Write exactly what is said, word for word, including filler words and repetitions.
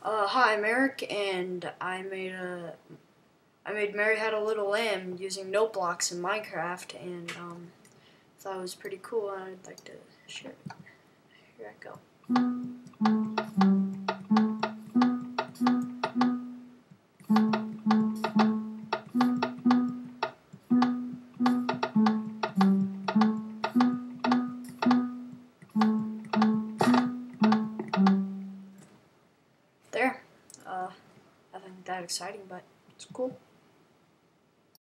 Uh, hi, I'm Eric, and I made a I made Mary Had a Little Lamb using note blocks in Minecraft, and um, thought it was pretty cool, and I'd like to share it. Here I go. There. Uh, nothing that exciting, but it's cool.